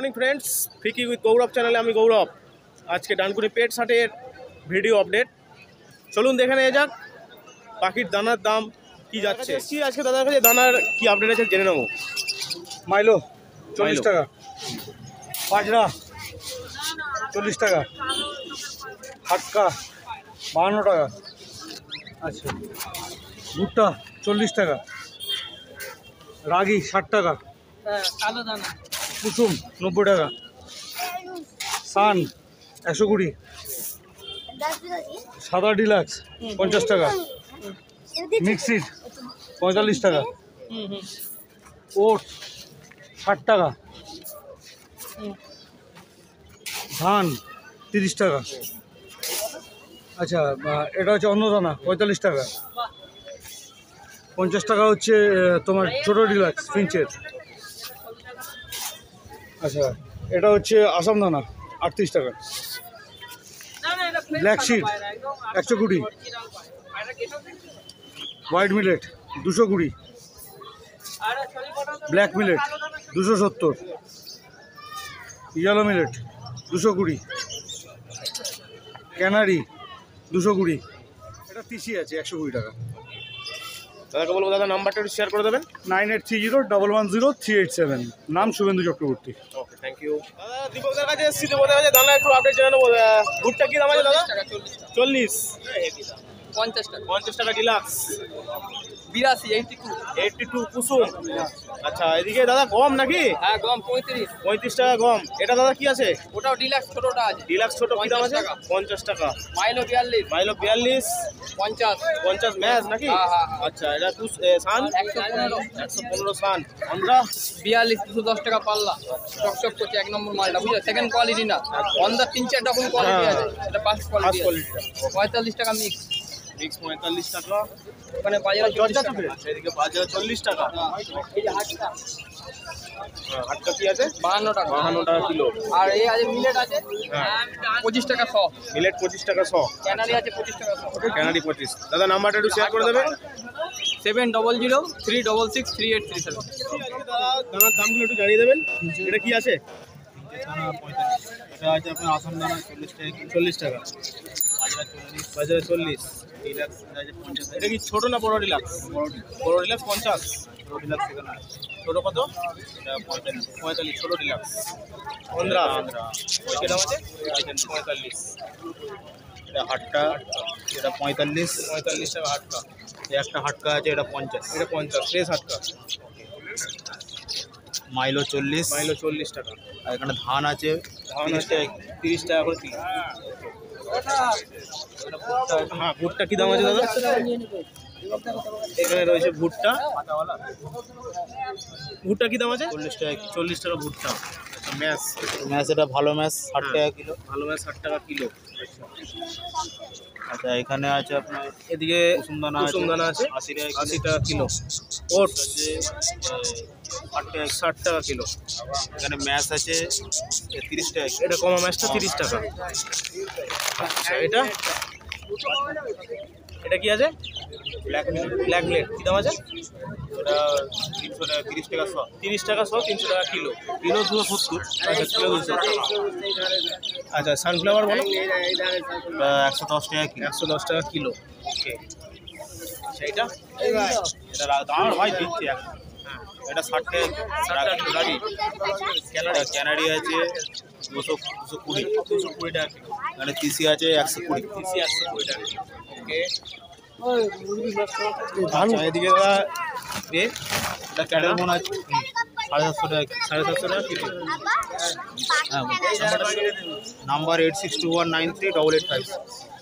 Morning friends, ফিকি with Gaurav চ্যানেলে আমি গৌরব। আজকে ডানকুনি পেটস হাটের ভিডিও আপডেট। চলুন দেখে নেওয়া যাক পাখির দানার দাম কি যাচ্ছে। আজকে দাদার কাছে দানার কি আপডেট আছে জেনে নেবো। মাইলো 40 টাকা, বাজরা 40 টাকা, হাটকা 52 টাকা, আচ্ছা ভুট্টা 40 টাকা, রাগি 60 টাকা, কালো দানা কুসুম 90 টাকা, সান 120, সাদা ডিলাক্স 50 টাকা, মিক্সির 45 টাকা, ওট 60 টাকা, ধান 30 টাকা, আচ্ছা এটা হচ্ছে অন্নদানা 45 টাকা, 50 টাকা হচ্ছে তোমার ছোটো ডিলাক্স ফিঞ্চের, আচ্ছা এটা হচ্ছে আসাম দানা 38 টাকা, black seed 120, white millet 220, black millet 270, yellow millet 220, canary 220, এটা তিসি আছে 120 টাকা। দাদাকে বলবো দাদা নাম্বারটা একটু শেয়ার করে দেবেন। 9830110387, নাম Shubhendu Chakraborty. Okay, thank you দাদা। দীপকদার কাছে এসেছি, দীপকদার কাছে দানা একটু আপডেট জেনে নেবো। ভুট্টা কি দাম আছে দাদা? 40, 50 টাকা ডিলাক্স, 82 কুসুম। আচ্ছা এদিকে দাদা গম নাকি? হ্যাঁ গম 35 টাকা গম। এটা দাদা কি আছে? ওটাও ডিলাক্স ছোটটা আছে। ডিলাক্স ছোট কি দাম আছে? 50 টাকা। মাইলো 42 50 ম্যাচ নাকি? আচ্ছা এটা সান 115 সান। আমরা 42 210 টাকা পাল্লা, চকচক করছে এক নম্বর মালটা, বুঝছো? সেকেন্ড কোয়ালিটি না, অন্দার 3-4 রকম কোয়ালিটি আছে, এটা ফার্স্ট কোয়ালিটি। 45 টাকা মিক্স 45 টাকা। ওখানে বাজারে 40 টাকা। এদিকে বাজারে 40 টাকা। এই যে হাটটা হাটটা কি আছে? 52 টাকা 52 টাকা কিলো। আর এই আছে মিলেট আছে 25 টাকা 100, মিলেট 25 টাকা 100, ক্যানারি আছে 25 টাকা 100। ক্যানারি 25। দাদা নাম্বারটা একটু শেয়ার করে দেবেন। 7003663837। দাদা দানার দামগুলো একটু জানিয়ে দেবেন। এটা কি আছে? এটা আছে আপনার আসাম দানা 40 টাকা, বাজারে 40। এটা কি ছোট না বড় ডিলাক্স? বড় ডিলাক্স 50, ছোট কত? 45, ছোট ডিলাক্স। আন্ধ্রা ওই দাম আছে 45। এটা হাটকা, এটা 45 টাকা হাটকা। একটা হাটকা আছে, এটা 50, এটা 50 ফ্রেশ হাটকা। মাইলো 40, মাইলো 40 টাকা। আর এখানে ধান আছে, ধান আছে 30 টাকা করে কিলো। হ্যাঁ ভুট্টা কি দাম আছে দাদা? এখানে রয়েছে ভুট্টা। ভুট্টা কি দাম আছে? 40 টাকা ভুট্টা। ম্যাচ ম্যাচ এটা ভালো ম্যাচ 60 টাকা কিলো, ভালো ম্যাচ 60 টাকা কিলো। আচ্ছা এখানে আছে আপনার এদিকে কুসুম দানা আছে 80 টাকা কিলো। ওটস 60 টাকা কিলো। এখানে ম্যাচ আছে 30 টাকা কিলো। এটা কমা ম্যাচটা 30 টাকা। আচ্ছা এটা কি আছে? ব্ল্যাক মিলেট কি দাম আছে? ওটা 300 টাকা, 30 টাকা 100, 30 টাকা 100, 300 টাকা কিলো। কিলো 270। আচ্ছা কিলো 200। আচ্ছা সানফ্লাওয়ার বলো? 110 টাকা কিলো, 110 টাকা কিলো। ওকে আচ্ছা এটা দাম ভাই দিচ্ছে এটা 60 টাকা, 60 টাকা গাড়ি। ক্যানারি আছে 220 টাকা কিলো। এখানে তিসি আছে 120, তিসি 120 টাকা কিলো। ওকে আচ্ছা এদিকে দাদা এটা ক্যাটেল মনে আছে 750 টাকা, 750 টাকা কিলো। হ্যাঁ নাম্বার 8621938885।